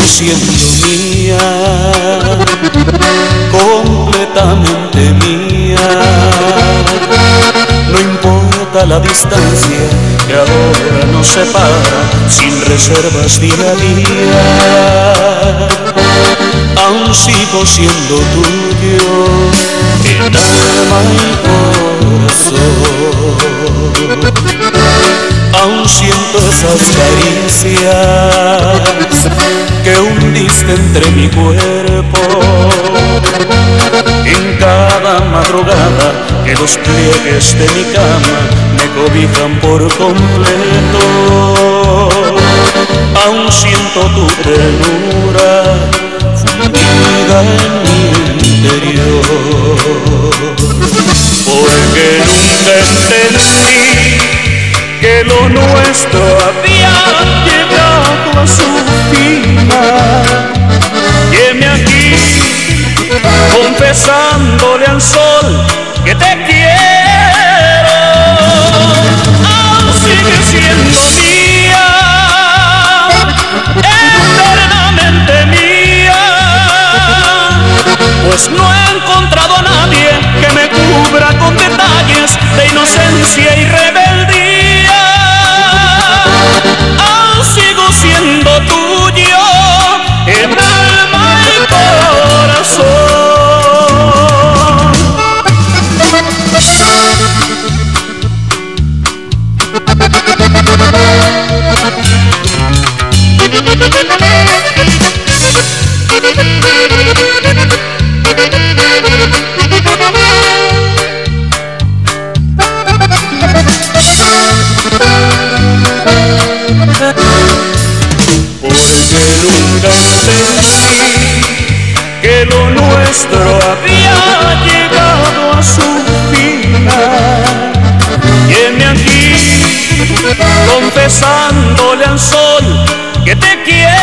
siendo mía, completamente mía. No importa la distancia que ahora nos separa, sin reservas día a día. Aún sigo siendo tuyo en alma y corazón. Aún siento esas caricias que hundiste entre mi cuerpo. En cada madrugada que los pliegues de mi cama me cobijan por completo. Aún siento tu ternura fundida en mi interior. Porque nunca entendí que lo nuestro había llegado a su final. Heme aquí confesándole al sol que te quiero. Aún sigues siendo mía, eternamente mía, pues no he encontrado a nadie que me cubra con detalles de inocencia y rebeldía. Aún sigo siendo tuyo en alma y corazón. Porque nunca entendí que lo nuestro había llegado a su final. Y heme aquí confesándole al sol que te quiero.